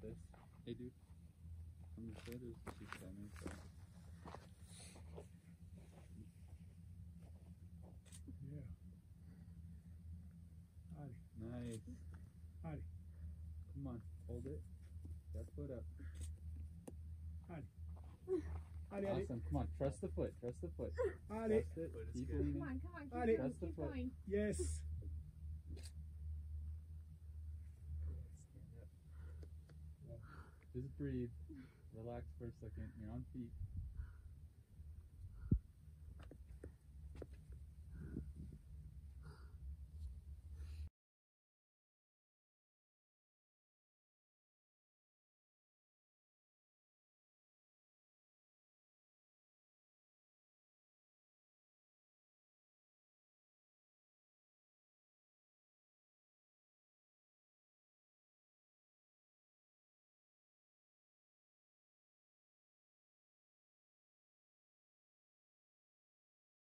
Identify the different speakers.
Speaker 1: this. Hey, dude. On your shoulders, she's coming, so.
Speaker 2: Yeah. Howdy.
Speaker 1: Nice.
Speaker 2: Howdy.
Speaker 1: Come on, hold it. That foot up.
Speaker 2: Howdy. Howdy, howdy.
Speaker 1: Awesome. Come on, trust the foot. Trust the foot.
Speaker 2: Howdy.
Speaker 1: Trust it. Keep
Speaker 3: Come
Speaker 1: leaning.
Speaker 3: on, come on, keep
Speaker 2: Howdy.
Speaker 3: going,
Speaker 1: Trust the
Speaker 3: keep
Speaker 1: foot.
Speaker 3: going.
Speaker 2: Yes.
Speaker 1: Stand up. Just breathe. Relax for a second. You're on feet.